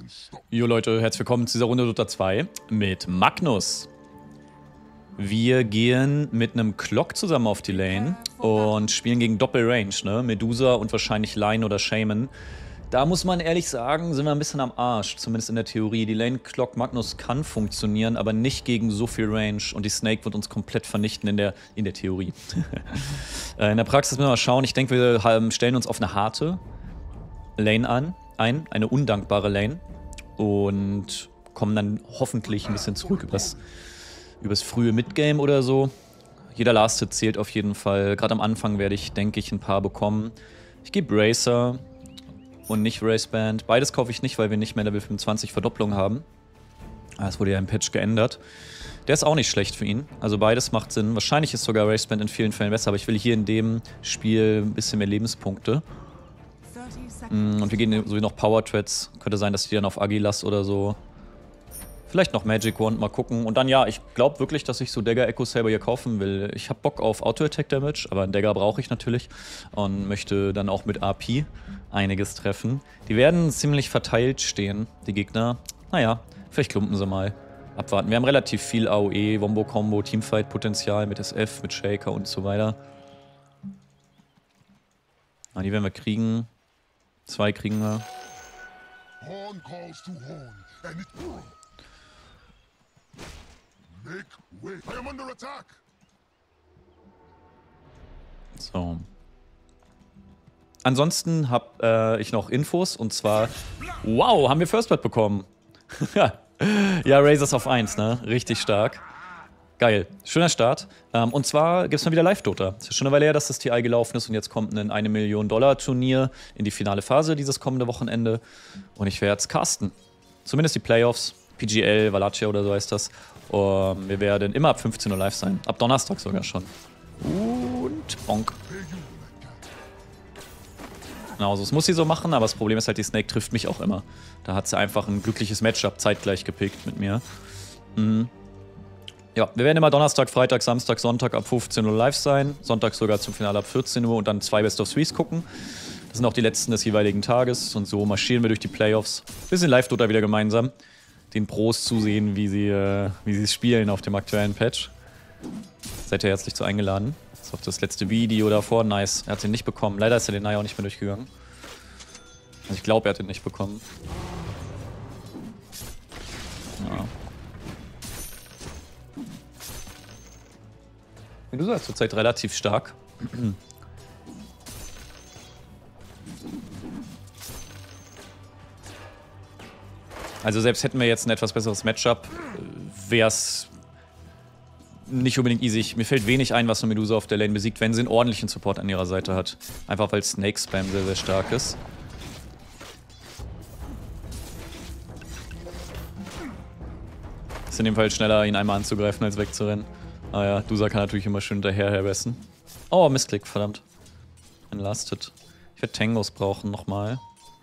Jo Leute, herzlich willkommen zu dieser Runde Dota 2 mit Magnus. Wir gehen mit einem Clock zusammen auf die Lane und spielen gegen Doppelrange, ne? Medusa und wahrscheinlich Line oder Shaman. Da muss man ehrlich sagen, sind wir ein bisschen am Arsch, zumindest in der Theorie. Die Lane Clock Magnus kann funktionieren, aber nicht gegen so viel Range und die Snake wird uns komplett vernichten in der Theorie. In der Praxis müssen wir mal schauen. Ich denke, wir stellen uns auf eine harte Lane eine undankbare Lane und kommen dann hoffentlich ein bisschen zurück übers frühe Midgame oder so. Jeder Last-Hit zählt auf jeden Fall. Gerade am Anfang werde ich, denke ich, ein paar bekommen. Ich gebe Racer und nicht Raceband. Beides kaufe ich nicht, weil wir nicht mehr Level 25 Verdopplung haben. Das wurde ja im Patch geändert. Der ist auch nicht schlecht für ihn. Also beides macht Sinn. Wahrscheinlich ist sogar Raceband in vielen Fällen besser, aber ich will hier in dem Spiel ein bisschen mehr Lebenspunkte. Und wir gehen sowieso noch Power Threads. Könnte sein, dass die dann auf Agilas oder so. Vielleicht noch Magic Wand, mal gucken. Und dann ja, ich glaube wirklich, dass ich so Dagger Echo Saber hier kaufen will. Ich habe Bock auf Auto-Attack Damage, aber einen Dagger brauche ich natürlich. Und möchte dann auch mit AP einiges treffen. Die werden ziemlich verteilt stehen, die Gegner. Naja, vielleicht klumpen sie mal. Abwarten. Wir haben relativ viel AOE, Wombo-Combo, Teamfight-Potenzial mit SF, mit Shaker und so weiter. Na, die werden wir kriegen. 2 kriegen wir. Horn calls to horn, and it make way. I am under attack. So. Ansonsten habe ich noch Infos und zwar, wow, haben wir First Blood bekommen. Ja, Razors auf 1, ne? Richtig stark. Geil. Schöner Start. Und zwar gibt es mal wieder Live-Dota. Es ist schon eine Weile her, dass das TI gelaufen ist und jetzt kommt ein $1 Million Turnier in die finale Phase dieses kommende Wochenende. Und ich werde es casten. Zumindest die Playoffs. PGL, Valacia oder so heißt das. Wir werden immer ab 15 Uhr live sein. Ab Donnerstag sogar schon. Und bonk. Genau, so, das muss sie so machen, aber das Problem ist halt, die Snake trifft mich auch immer. Da hat sie einfach ein glückliches Matchup zeitgleich gepickt mit mir. Ja, wir werden immer Donnerstag, Freitag, Samstag, Sonntag ab 15 Uhr live sein. Sonntag sogar zum Finale ab 14 Uhr und dann 2 Best of Threes gucken. Das sind auch die letzten des jeweiligen Tages und so marschieren wir durch die Playoffs. Bisschen Live-Dota wieder gemeinsam. Den Pros zusehen, wie sie es spielen auf dem aktuellen Patch. Seid ihr herzlich zu eingeladen. Das ist auch das letzte Video davor. Nice. Er hat den nicht bekommen. Leider ist er den Deny auch nicht mehr durchgegangen. Also ich glaube, er hat den nicht bekommen. Ja. Medusa ist zurzeit relativ stark. Also selbst hätten wir jetzt ein etwas besseres Matchup, wäre es nicht unbedingt easy. Mir fällt wenig ein, was eine Medusa auf der Lane besiegt, wenn sie einen ordentlichen Support an ihrer Seite hat. Einfach weil Snake Spam sehr, sehr stark ist. Ist in dem Fall schneller, ihn einmal anzugreifen, als wegzurennen. Ah ja, Dusa kann natürlich immer schön hinterher herbessen. Oh, Missklick, verdammt. Ein Last Hit. Ich werde Tangos brauchen nochmal.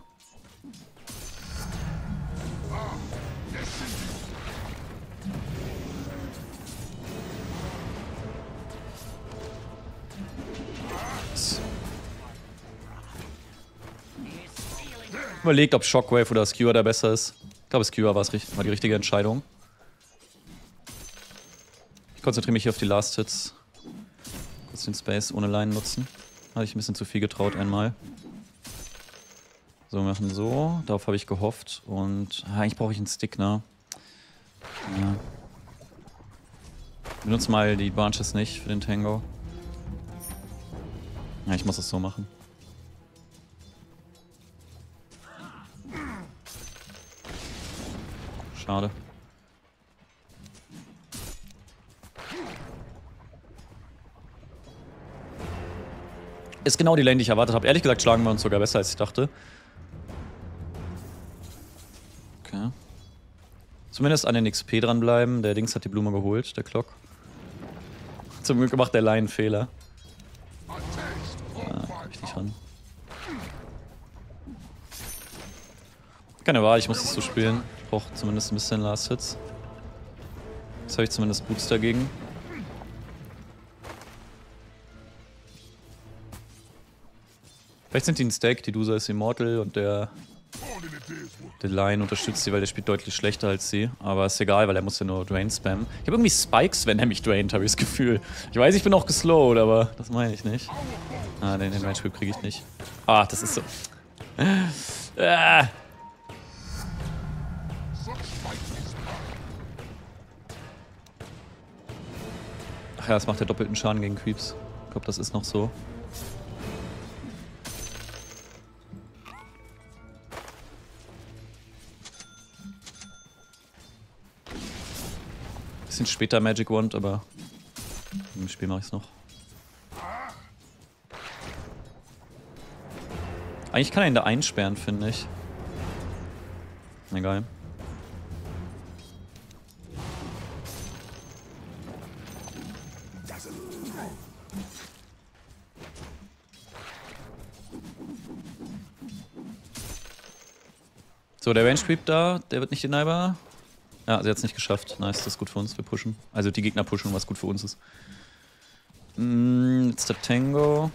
Überlegt, ob Shockwave oder Skewer da besser ist. Ich glaube, Skewer war die richtige Entscheidung. Ich konzentriere mich hier auf die Last Hits. Kurz den Space ohne Line nutzen. Hatte ich ein bisschen zu viel getraut einmal. So, wir machen so. Darauf habe ich gehofft. Und eigentlich brauche ich einen Stick, ne? Ja. Wir benutzen mal die Branches nicht für den Tango. Ja, ich muss es so machen. Schade. Ist genau die Lane, die ich erwartet habe. Ehrlich gesagt schlagen wir uns sogar besser, als ich dachte. Okay. Zumindest an den XP dranbleiben. Der Dings hat die Blume geholt, der Clock. Zum Glück macht der Line einen Fehler. Richtig ran. Keine Wahl, ich muss das so spielen. Ich brauche zumindest ein bisschen Last Hits. Jetzt habe ich zumindest Boots dagegen. Vielleicht sind die ein Stack, die Dusa ist Immortal und der Der Lion unterstützt sie, weil der spielt deutlich schlechter als sie. Aber ist egal, weil er muss ja nur Drain spammen. Ich habe irgendwie Spikes, wenn er mich draint, habe ich das Gefühl. Ich weiß, ich bin auch geslowed, aber das meine ich nicht. Ah, den Range Whip kriege ich nicht. Ah, das ist so... Ah. Ach ja, das macht ja doppelten Schaden gegen Creeps. Ich glaube, das ist noch so. Bisschen später Magic Wand, aber im Spiel mache ich es noch. Eigentlich kann er ihn da einsperren, finde ich. Egal. So, der Range Creep da, der wird nicht deniable. Ja, sie hat es nicht geschafft. Nice, das ist gut für uns. Wir pushen. Also die Gegner pushen, was gut für uns ist. Jetzt der Tango.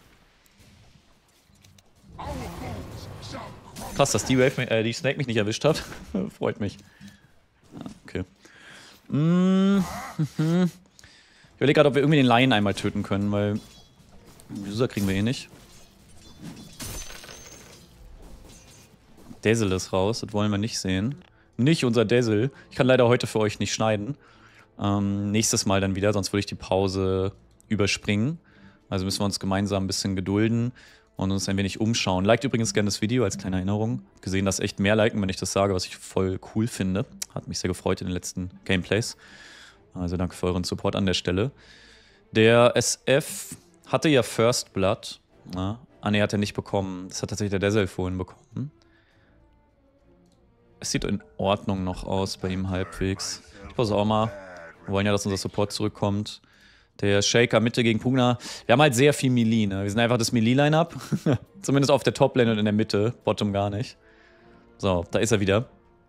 Krass, dass die Wave, die Snake mich nicht erwischt hat. Freut mich. Okay. Ich überlege gerade, ob wir irgendwie den Lion einmal töten können, weil User kriegen wir eh nicht. Dazzle ist raus, das wollen wir nicht sehen. Nicht unser Dazzle. Ich kann leider heute für euch nicht schneiden. Nächstes Mal dann wieder, sonst würde ich die Pause überspringen. Also müssen wir uns gemeinsam ein bisschen gedulden und uns ein wenig umschauen. Liked übrigens gerne das Video als kleine Erinnerung. Gesehen, dass echt mehr liken, wenn ich das sage, was ich voll cool finde. Hat mich sehr gefreut in den letzten Gameplays. Also danke für euren Support an der Stelle. Der SF hatte ja First Blood. Na? Ah ne, hat er nicht bekommen. Das hat tatsächlich der Dazzle vorhin bekommen. Es sieht in Ordnung noch aus bei ihm halbwegs. Ich pause auch mal. Wir wollen ja, dass unser Support zurückkommt. Der Shaker Mitte gegen Pugna. Wir haben halt sehr viel Melee, ne? Wir sind einfach das Melee-Line-Up. Zumindest auf der Top-Lane und in der Mitte. Bottom gar nicht. So, da ist er wieder.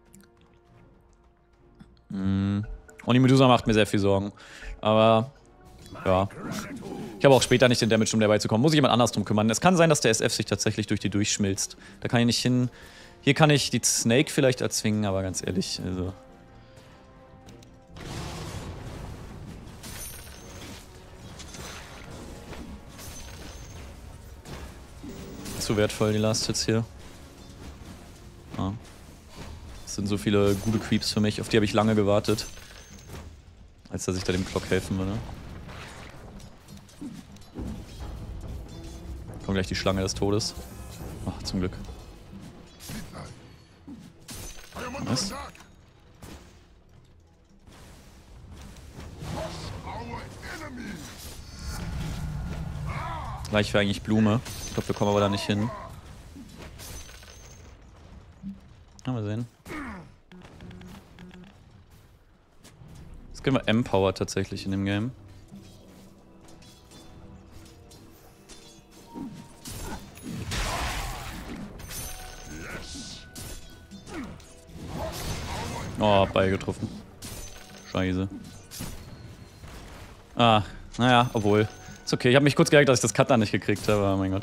Und die Medusa macht mir sehr viel Sorgen. Aber, ja. Ich habe auch später nicht den Damage, um dabei zu kommen. Muss ich jemand anders drum kümmern. Es kann sein, dass der SF sich tatsächlich durch die durchschmilzt. Da kann ich nicht hin. Hier kann ich die Snake vielleicht erzwingen, aber ganz ehrlich, also... Zu wertvoll, die Last Hits hier. Ah. Das sind so viele gute Creeps für mich, auf die habe ich lange gewartet. Als dass ich da dem Clock helfen würde. Kommt gleich die Schlange des Todes. Ach, zum Glück. Was? Gleich wäre eigentlich Blume. Ich glaube, wir kommen aber da nicht hin. Mal sehen. Jetzt können wir Empower tatsächlich in dem Game. Oh, Ball getroffen. Scheiße. Ah, naja, obwohl. Ist okay, ich habe mich kurz geärgert, dass ich das Cut da nicht gekriegt habe, aber mein Gott.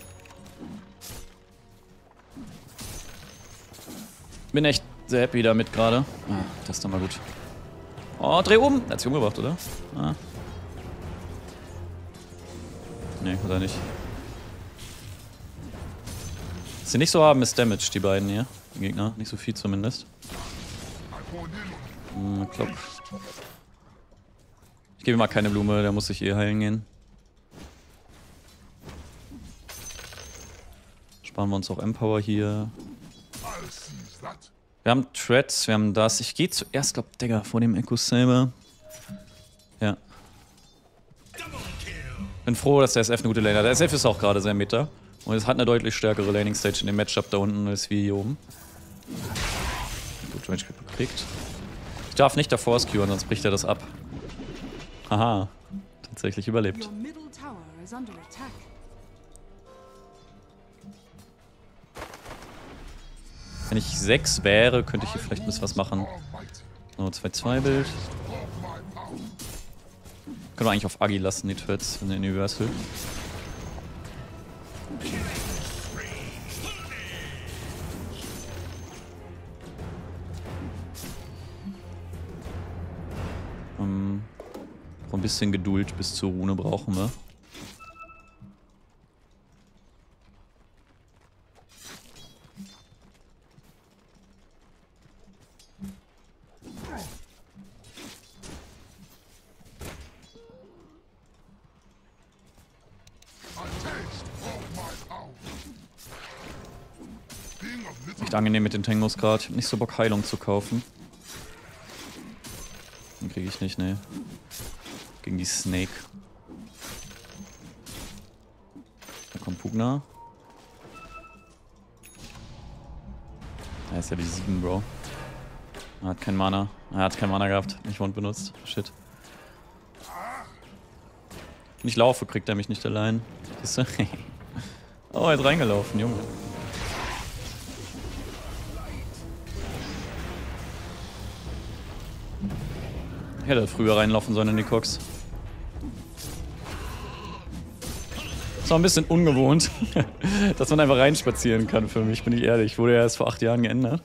Bin echt sehr happy damit gerade. Ah, das ist doch mal gut. Oh, dreh um! Er hat sich umgebracht, oder? Ah. Nee, hat er nicht. Was sie nicht so haben, ist Damage, die beiden hier. Die Gegner, nicht so viel zumindest. Ich glaube. Ich gebe ihm mal keine Blume, der muss sich eh heilen gehen. Sparen wir uns auch Empower hier. Wir haben Threads, wir haben das. Ich gehe zuerst, glaube ich, Digga, vor dem Echo Saber. Ja. Bin froh, dass der SF eine gute Lane hat. Der SF ist auch gerade sehr Meta. Und es hat eine deutlich stärkere Laning Stage in dem Matchup da unten als wir hier oben. Gut, Range gekriegt. Ich darf nicht davor skewern, sonst bricht er das ab. Haha. Tatsächlich überlebt. Wenn ich 6 wäre, könnte ich hier vielleicht ein bisschen was machen. So, 2-2-Bild. Können wir eigentlich auf Agi lassen, die Twits, in den Universal. Noch ein bisschen Geduld bis zur Rune brauchen wir. Echt angenehm mit den Tangos gerade. Ich hab nicht so Bock, Heilung zu kaufen. Den kriege ich nicht, ne. Gegen die Snake. Da kommt Pugna. Er ist ja die 7, Bro. Er hat kein Mana. Er hat kein Mana gehabt. Nicht Wand benutzt. Shit. Wenn ich laufe, kriegt er mich nicht allein. Siehst du? Oh, er ist reingelaufen, Junge. Ich hätte früher reinlaufen sollen in die Cox. Ist auch ein bisschen ungewohnt, dass man einfach reinspazieren kann für mich, bin ich ehrlich. Wurde ja erst vor 8 Jahren geändert.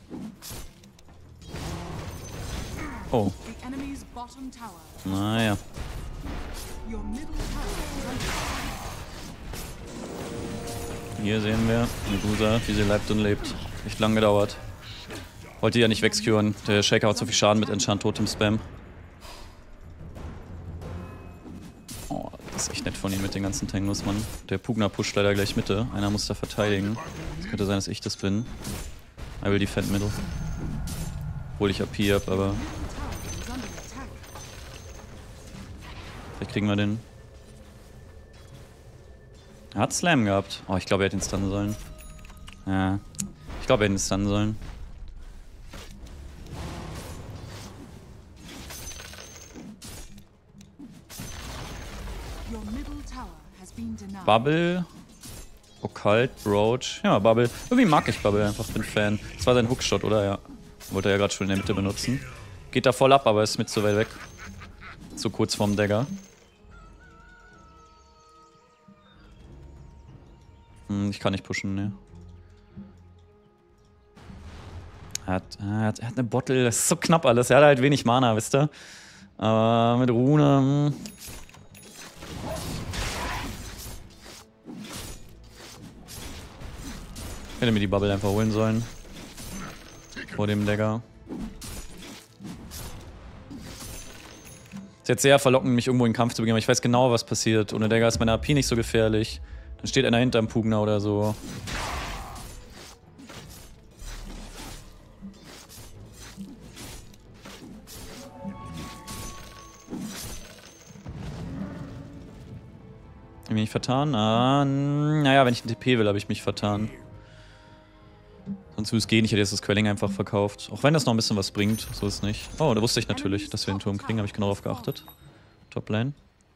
Oh. Naja. Hier sehen wir Medusa, wie sie leibt und lebt. Echt lang gedauert. Wollte ja nicht wegscuren. Der Shaker hat so viel Schaden mit Enchant Totem Spam. Oh, das ist echt nett von ihm mit den ganzen Tangos, Mann. Der Pugna pusht leider gleich Mitte. Einer muss da verteidigen. Es könnte sein, dass ich das bin. I will defend middle. Obwohl ich AP hab, aber... Vielleicht kriegen wir den. Er hat Slam gehabt. Oh, ich glaube, er hätte ihn stunnen sollen. Ja. Ich glaube, er hätte ihn stunnen sollen. Bubble. Occult, Broach. Ja, Bubble. Irgendwie mag ich Bubble einfach, bin Fan. Das war sein Hookshot, oder? Ja. Wollte er ja gerade schon in der Mitte benutzen. Geht da voll ab, aber ist mit zu weit weg. So kurz vorm Dagger. Ich kann nicht pushen, ne. Er hat eine Bottle, das ist so knapp alles. Er hat halt wenig Mana, wisst ihr? Aber mit Rune. Ich hätte mir die Bubble einfach holen sollen. Vor dem Dagger. Ist jetzt sehr verlockend, mich irgendwo in den Kampf zu begeben, aber ich weiß genau, was passiert. Ohne Dagger ist meine AP nicht so gefährlich. Dann steht einer hinterm Pugna oder so. Hab ich mich vertan? Ah, naja, wenn ich einen TP will, habe ich mich vertan. Sonst würde es gehen, ich hätte jetzt das Quelling einfach verkauft. Auch wenn das noch ein bisschen was bringt, so ist es nicht. Oh, da wusste ich natürlich, dass wir den Turm kriegen, habe ich genau darauf geachtet. Toplane.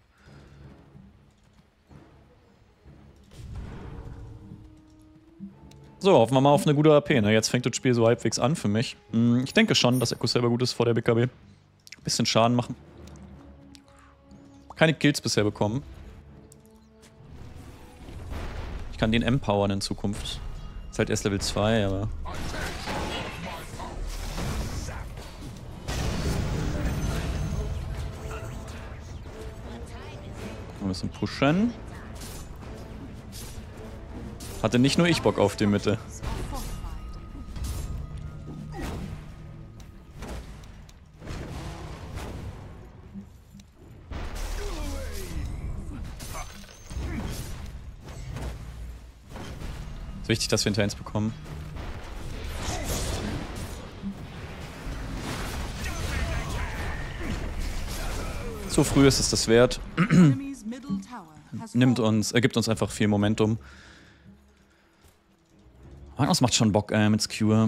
So, hoffen wir mal auf eine gute AP, ne? Jetzt fängt das Spiel so halbwegs an für mich. Ich denke schon, dass Echo selber gut ist vor der BKB. Bisschen Schaden machen. Keine Kills bisher bekommen. Ich kann den empowern in Zukunft. Ist halt erst Level 2, aber... Ein bisschen pushen. Hatte nicht nur ich Bock auf die Mitte. Ist wichtig, dass wir Interns bekommen. So früh ist es das wert. Gibt uns einfach viel Momentum. Magnus macht schon Bock, mit Skewer.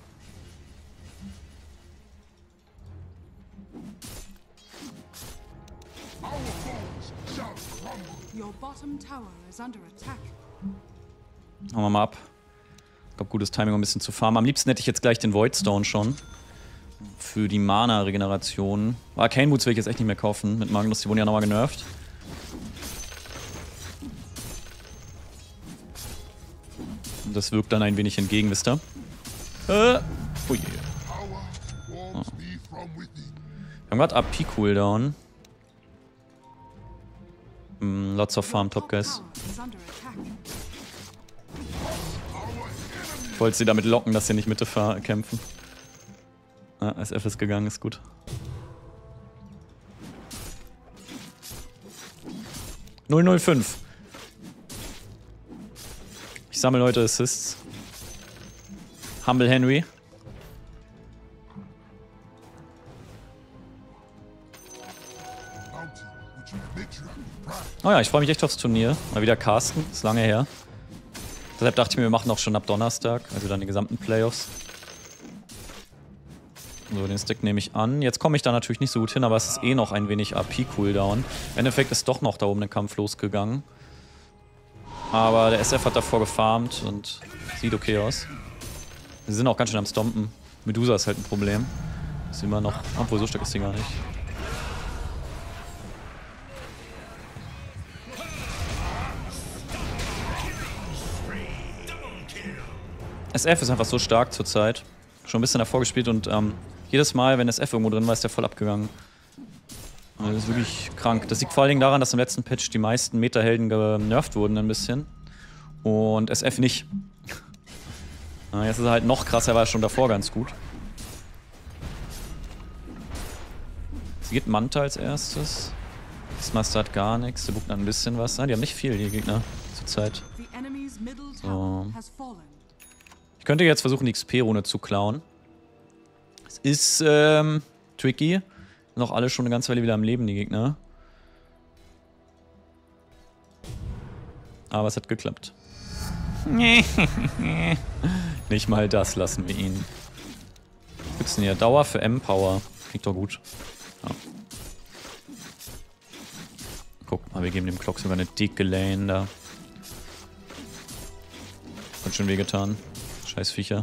Hauen wir mal ab. Ich glaube, gutes Timing, um ein bisschen zu farmen. Am liebsten hätte ich jetzt gleich den Voidstone schon. Für die Mana-Regeneration. Arcane Boots will ich jetzt echt nicht mehr kaufen mit Magnus, die wurden ja nochmal genervt. Und das wirkt dann ein wenig entgegen, wisst ihr? Oh je. Oh. Wir haben gerade AP-Cooldown. Lots of Farm Top Guys. Ich wollte sie damit locken, dass sie nicht Mitte kämpfen. Ah, SF ist gegangen, ist gut. (005). Ich sammle heute Assists. Humble Henry. Oh ja, ich freue mich echt aufs Turnier. Mal wieder casten, ist lange her. Deshalb dachte ich mir, wir machen auch schon ab Donnerstag, also dann die gesamten Playoffs. So, den Stick nehme ich an. Jetzt komme ich da natürlich nicht so gut hin, aber es ist eh noch ein wenig AP-Cooldown. Im Endeffekt ist doch noch da oben ein Kampf losgegangen. Aber der SF hat davor gefarmt und sieht okay aus. Sie sind auch ganz schön am Stompen. Medusa ist halt ein Problem. Ist immer noch... Obwohl, so stark ist sie gar nicht. SF ist einfach so stark zurzeit. Schon ein bisschen davor gespielt und jedes Mal, wenn SF irgendwo drin war, ist der voll abgegangen. Also das ist wirklich krank. Das liegt vor allen Dingen daran, dass im letzten Patch die meisten Meta-Helden genervt wurden ein bisschen. Und SF nicht. Jetzt ist er halt noch krasser, er war schon davor ganz gut. Sie geht Manta als erstes. Das Master hat gar nichts, der bucht ein bisschen was. Die haben nicht viel, die Gegner, zurzeit. So. Ich könnte jetzt versuchen, die XP-Rune zu klauen. Es ist tricky. Noch alle schon eine ganze Weile wieder am Leben, die Gegner. Aber es hat geklappt. Nicht mal das lassen wir ihn. Was gibt's denn hier? Dauer für M-Power. Klingt doch gut. Ja. Guck mal, wir geben dem Clock sogar eine dicke Lane da. Hat schon wehgetan. Scheiß Viecher.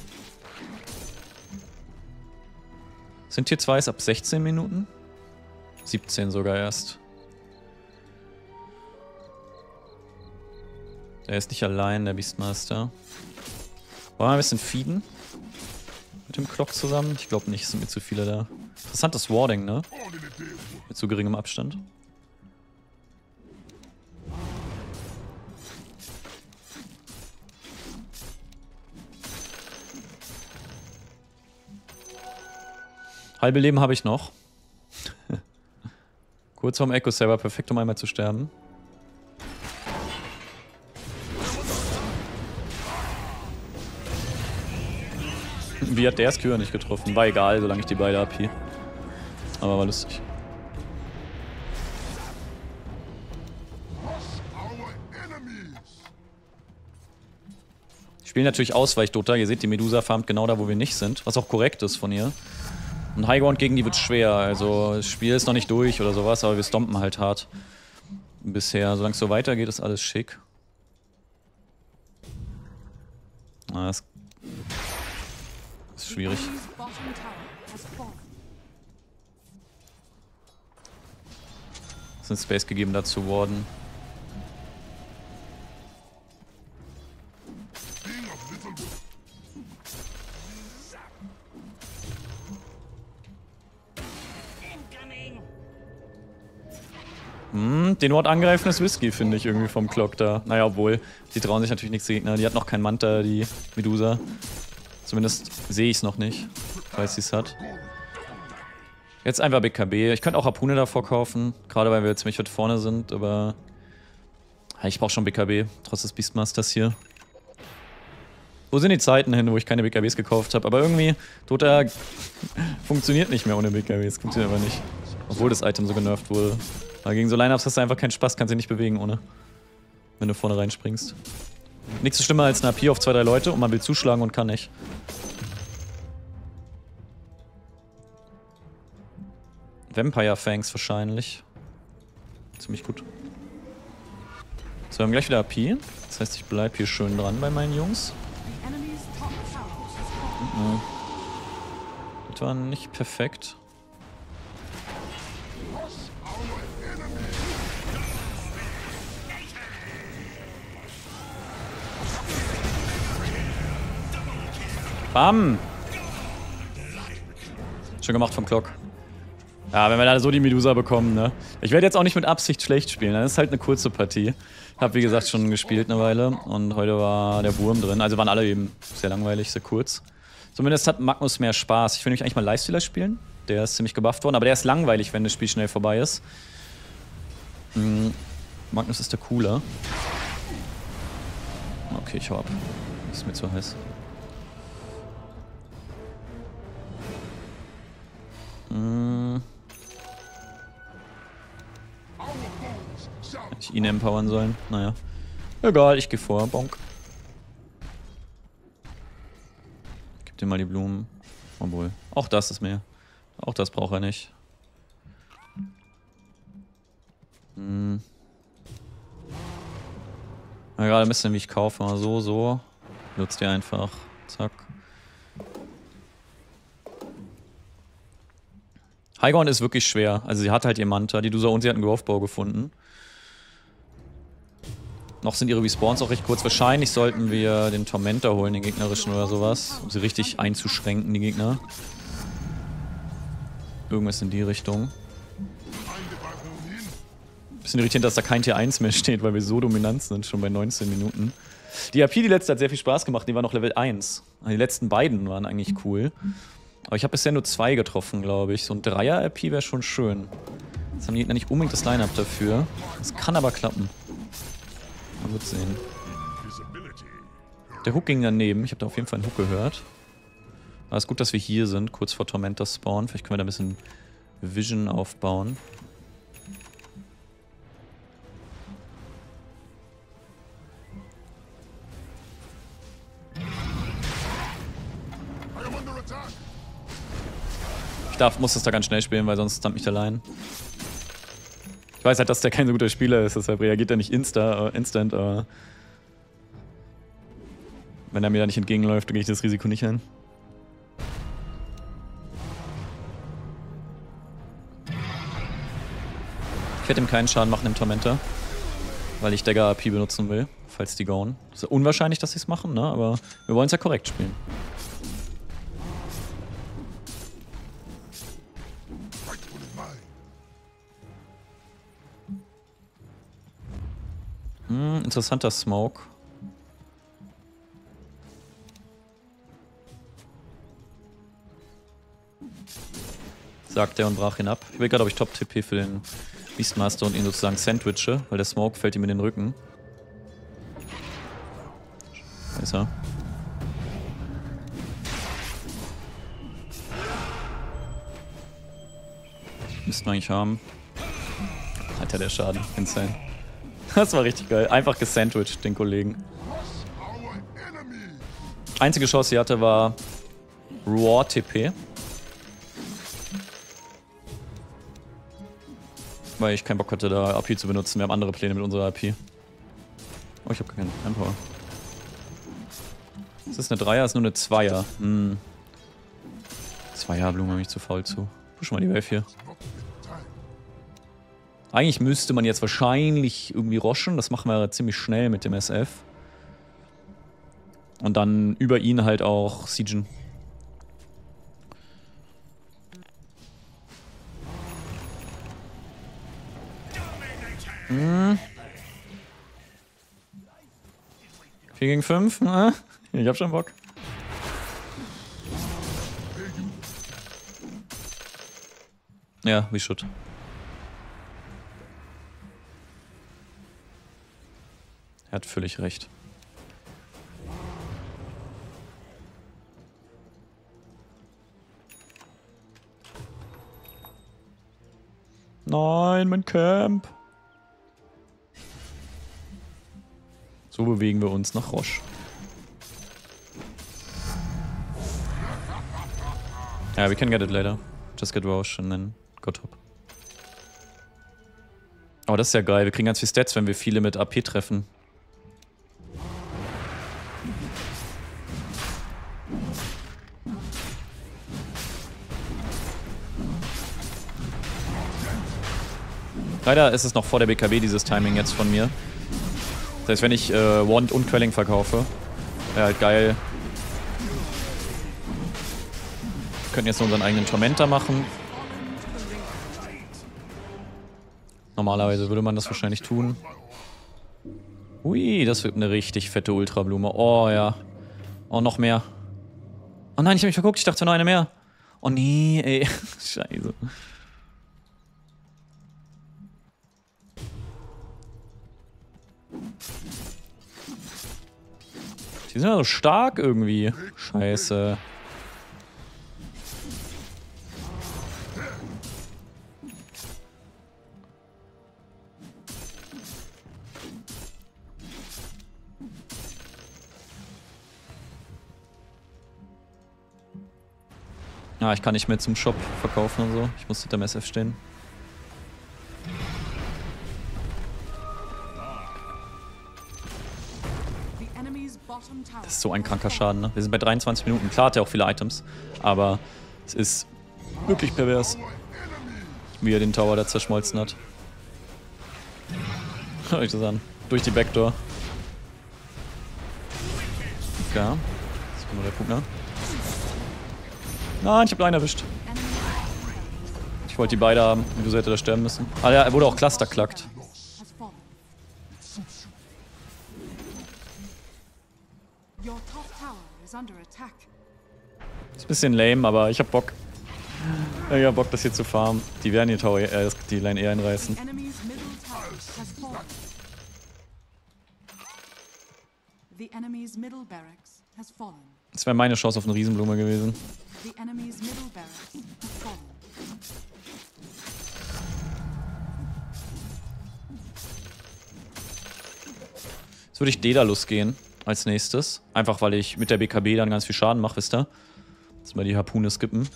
Sind hier zwei ab 16 Minuten? 17 sogar erst. Der ist nicht allein, der Beastmaster. Wollen wir ein bisschen feeden? Mit dem Clock zusammen? Ich glaube nicht, es sind mir zu viele da. Interessantes Warding, ne? Mit zu geringem Abstand. Halbe Leben habe ich noch. Kurz vorm Echo Server, perfekt, um einmal zu sterben. Wie hat der Skür nicht getroffen? War egal, solange ich die beide AP. Aber war lustig. Ich spiele natürlich Ausweichdota. Ihr seht, die Medusa farmt genau da, wo wir nicht sind. Was auch korrekt ist von ihr. Und Highground gegen die wird schwer. Also das Spiel ist noch nicht durch oder sowas, aber wir stompen halt hart. Bisher. Solange es so weitergeht, ist alles schick. Das ist schwierig. Es ist Space gegeben, da zu warden. Den Ward angreifen ist Whisky, finde ich, irgendwie vom Clock da. Naja, obwohl, die trauen sich natürlich nichts Gegner. Die hat noch kein Manta, die Medusa. Zumindest sehe ich es noch nicht, falls sie es hat. Jetzt einfach BKB. Ich könnte auch Harpune davor kaufen, gerade weil wir ziemlich weit vorne sind, aber ich brauche schon BKB, trotz des Beastmasters hier. Wo sind die Zeiten hin, wo ich keine BKBs gekauft habe? Aber irgendwie, Dota funktioniert nicht mehr ohne BKBs, funktioniert aber nicht. Obwohl das Item so genervt wurde. Aber gegen so Lineups hast du einfach keinen Spaß, kannst dich nicht bewegen ohne. Wenn du vorne reinspringst. Nichts so schlimmer als eine AP auf 2, 3 Leute und man will zuschlagen und kann nicht. Vampire Fangs wahrscheinlich. Ziemlich gut. So, wir haben gleich wieder AP. Das heißt, ich bleib hier schön dran bei meinen Jungs. Das war nicht perfekt. Bam! Schön gemacht vom Clock. Ja, wenn wir da so die Medusa bekommen, ne? Ich werde jetzt auch nicht mit Absicht schlecht spielen, das ist halt eine kurze Partie. Hab wie gesagt schon gespielt eine Weile und heute war der Wurm drin. Also waren alle eben sehr langweilig, sehr kurz. Zumindest hat Magnus mehr Spaß. Ich will nämlich eigentlich mal Lifestealer spielen. Der ist ziemlich gebufft worden, aber der ist langweilig, wenn das Spiel schnell vorbei ist. Magnus ist der Cooler. Okay, ich hau ab. Ist mir zu heiß. Hätte ich ihn empowern sollen. Naja. Egal, ich geh vor. Bonk. Gib dir mal die Blumen. Obwohl. Auch das ist mehr. Auch das braucht er nicht. Ja, gerade ein bisschen wie ich kaufe. Mal so. Nutzt ihr einfach. Zack. Highground ist wirklich schwer. Also sie hat halt ihr Manta, die Dusa, und sie hat einen Growthbow gefunden. Noch sind ihre Respawns auch recht kurz. Wahrscheinlich sollten wir den Tormentor holen, den gegnerischen oder sowas, um sie richtig einzuschränken, die Gegner. Irgendwas in die Richtung. Bisschen irritierend, dass da kein Tier 1 mehr steht, weil wir so dominant sind, schon bei 19 Minuten. Die AP, die letzte, hat sehr viel Spaß gemacht, die war noch Level 1. Die letzten beiden waren eigentlich cool. Aber ich habe bisher nur 2 getroffen, glaube ich. So ein 3er-AP wäre schon schön. Jetzt haben die Gegner nicht unbedingt das Line-Up dafür. Das kann aber klappen. Man wird sehen. Der Hook ging daneben. Ich habe da auf jeden Fall einen Hook gehört. Aber es ist gut, dass wir hier sind, kurz vor Tormentor Spawn. Vielleicht können wir da ein bisschen Vision aufbauen. Ich muss das da ganz schnell spielen, weil sonst stammt mich der Line. Ich weiß halt, dass der kein so guter Spieler ist, deshalb reagiert er nicht instant, aber wenn er mir da nicht entgegenläuft, dann gehe ich das Risiko nicht ein. Ich werde ihm keinen Schaden machen im Tormentor, weil ich Dagger AP benutzen will, falls die goen. Ist ja unwahrscheinlich, dass sie es machen, ne? Aber wir wollen es ja korrekt spielen. Interessanter Smoke. Sagt er und brach ihn ab. Ich will gerade, ob ich Top-TP für den Beastmaster und ihn sozusagen sandwiche, weil der Smoke fällt ihm in den Rücken. Da ist er. Müssten wir eigentlich haben. Alter, der Schaden. Insane. Das war richtig geil. Einfach gesandwiched, den Kollegen. Einzige Chance, die hatte, war Raw TP. Weil ich keinen Bock hatte, da AP zu benutzen. Wir haben andere Pläne mit unserer AP. Oh, ich habe keinen Empower. Ist das eine 3er? Ist nur eine 2er. 2er-Blume habe ich zu faul zu. Push mal die Wave hier. Eigentlich müsste man jetzt wahrscheinlich irgendwie roschen. Das machen wir ziemlich schnell mit dem SF. Und dann über ihn halt auch siegen. Hm. 4 gegen 5? Ich hab schon Bock. Ja, wie should. Er hat völlig recht. Nein, mein Camp. So bewegen wir uns nach Roche. Ja, we can get it later. Just get Roche and then go top. Oh, das ist ja geil. Wir kriegen ganz viel Stats, wenn wir viele mit AP treffen. Leider ist es noch vor der BKB, dieses Timing jetzt von mir. Das heißt, wenn ich Wand und Quelling verkaufe, wäre halt geil. Wir könnten jetzt unseren eigenen Tormentor machen. Normalerweise würde man das wahrscheinlich tun. Ui, das wird eine richtig fette Ultrablume. Oh ja. Oh, noch mehr. Oh nein, ich habe mich verguckt. Ich dachte nur eine mehr. Oh nee, ey. Scheiße. Die sind ja so stark irgendwie. Scheiße. Ah, ich kann nicht mehr zum Shop verkaufen und so. Ich muss hinterm SF stehen. Das ist so ein kranker Schaden, ne? Wir sind bei 23 Minuten. Klar hat er auch viele Items, aber es ist wirklich pervers, wie er den Tower da zerschmolzen hat. Schau euch das an. Durch die Backdoor. Okay. Jetzt kommt noch der Punkt, ne? Nein, ich hab nur einen erwischt. Ich wollte die beide haben. Wieso hätte er sterben müssen? Ah ja, er wurde auch clusterklackt. Ist ein bisschen lame, aber ich hab Bock. Ich hab Bock, das hier zu farmen. Die werden die Tower, die Line eher einreißen. Das wäre meine Chance auf eine Riesenblume gewesen. Jetzt würde ich Daedalus gehen als nächstes. Einfach weil ich mit der BKB dann ganz viel Schaden mache, wisst ihr? Jetzt mal die Harpune skippen.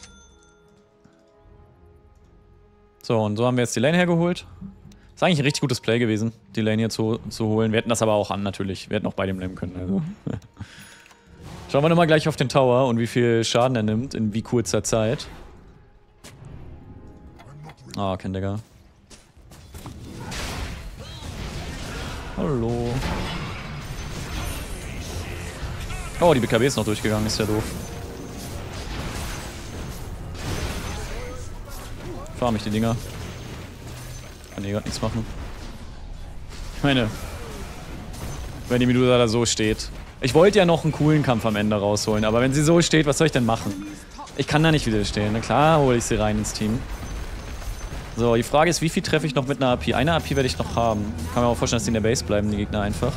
So, und so haben wir jetzt die Lane hergeholt. Ist eigentlich ein richtig gutes Play gewesen, die Lane hier zu holen. Wir hätten das aber auch an, natürlich. Wir hätten auch beide bleiben können. Also. Schauen wir nochmal gleich auf den Tower und wie viel Schaden er nimmt, in wie kurzer Zeit. Ah, kein Digger. Hallo. Oh, die BKB ist noch durchgegangen, ist ja doof. Farm ich die Dinger. Kann hier gerade nichts machen. Ich meine, wenn die Medusa da so steht. Ich wollte ja noch einen coolen Kampf am Ende rausholen, aber wenn sie so steht, was soll ich denn machen? Ich kann da nicht widerstehen. Na klar hole ich sie rein ins Team. So, die Frage ist, wie viel treffe ich noch mit einer AP? Eine AP werde ich noch haben. Kann mir auch vorstellen, dass die in der Base bleiben, die Gegner einfach.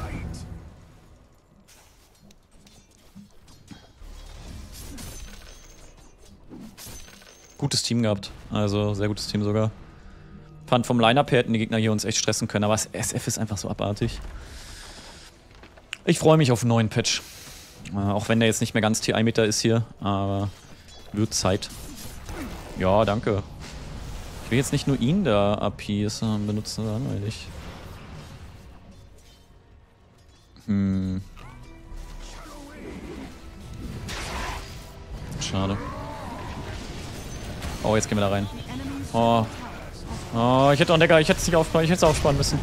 Gutes Team gehabt. Also, sehr gutes Team sogar. Fand vom Line-Up her hätten die Gegner hier uns echt stressen können, aber das SF ist einfach so abartig. Ich freue mich auf einen neuen Patch. Auch wenn der jetzt nicht mehr ganz TI-Meter ist hier, aber wird Zeit. Ja, danke. Ich will jetzt nicht nur ihn da APs benutzen, langweilig. Schade. Oh, jetzt gehen wir da rein. Oh. Oh, ich hätte auch einen Decker, ich hätte es nicht aufsparen, ich hätte es aufsparen müssen.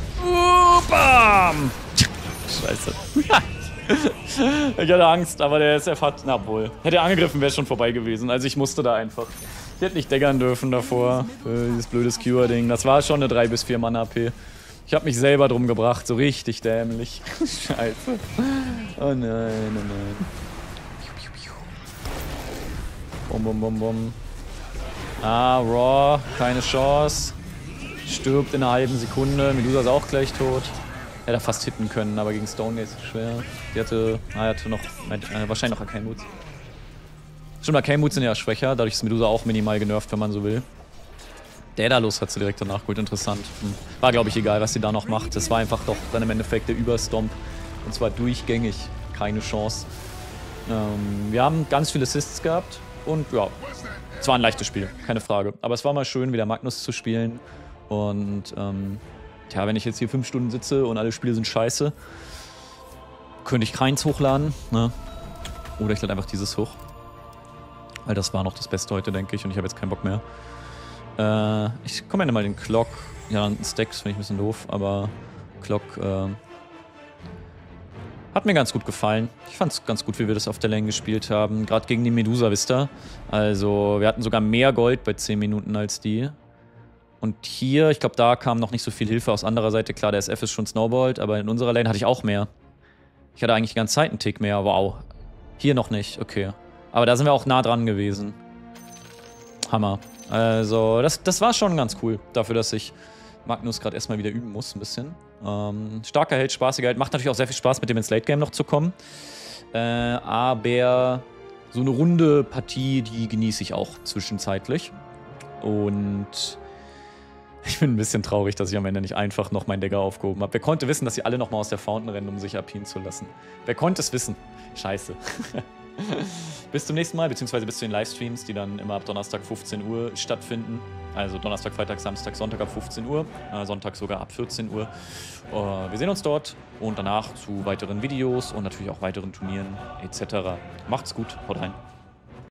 Bam! Scheiße. Ich hatte Angst, aber der SF hat, na wohl. Hätte er angegriffen, wäre schon vorbei gewesen. Also ich musste da einfach. Ich hätte nicht deckern dürfen davor. Für dieses blöde Skewer-Ding. Das war schon eine 3 bis 4 Mann AP. Ich habe mich selber drum gebracht, so richtig dämlich. Scheiße. Oh nein, oh nein. Bom, bom, bom, bom. Ah, Raw, keine Chance. Stirbt in einer halben Sekunde. Medusa ist auch gleich tot. Hätte er fast hitten können, aber gegen Stonegate ist es schwer. Die hatte noch, wahrscheinlich noch Arcane Boots. Stimmt, Arcane Boots sind ja schwächer, dadurch ist Medusa auch minimal genervt, wenn man so will. Daedalus hat sie direkt danach geholt, interessant. War, glaube ich, egal, was sie da noch macht. Das war einfach doch dann im Endeffekt der Überstomp. Und zwar durchgängig. Keine Chance. Wir haben ganz viele Assists gehabt. Und ja, es war ein leichtes Spiel, keine Frage. Aber es war mal schön, wieder Magnus zu spielen. Und tja, wenn ich jetzt hier 5 Stunden sitze und alle Spiele sind scheiße, könnte ich keins hochladen. Ne? Oder ich lade einfach dieses hoch. Weil das war noch das Beste heute, denke ich. Und ich habe jetzt keinen Bock mehr. Ich komme mal den Clock. Ja, ein Stack, das finde ich ein bisschen doof. Aber Clock hat mir ganz gut gefallen. Ich fand es ganz gut, wie wir das auf der Lane gespielt haben. Gerade gegen die Medusa, wisst ihr. Also, wir hatten sogar mehr Gold bei 10 Minuten als die. Und hier, ich glaube, da kam noch nicht so viel Hilfe aus anderer Seite. Klar, der SF ist schon snowballt, aber in unserer Lane hatte ich auch mehr. Ich hatte eigentlich die ganze Zeit einen Tick mehr. Wow. Hier noch nicht, okay. Aber da sind wir auch nah dran gewesen. Hammer. Also, das war schon ganz cool. Dafür, dass ich Magnus gerade erstmal wieder üben muss, ein bisschen. Starker Held, spaßiger Held. Macht natürlich auch sehr viel Spaß, mit dem ins Late Game noch zu kommen. Aber so eine runde Partie, die genieße ich auch zwischenzeitlich. Und ich bin ein bisschen traurig, dass ich am Ende nicht einfach noch meinen Dagger aufgehoben habe. Wer konnte wissen, dass sie alle nochmal aus der Fountain rennen, um sich abhielen zu lassen? Wer konnte es wissen? Scheiße. Bis zum nächsten Mal, beziehungsweise bis zu den Livestreams, die dann immer ab Donnerstag 15 Uhr stattfinden. Also Donnerstag, Freitag, Samstag, Sonntag ab 15 Uhr. Sonntag sogar ab 14 Uhr. Wir sehen uns dort und danach zu weiteren Videos und natürlich auch weiteren Turnieren etc. Macht's gut, haut rein.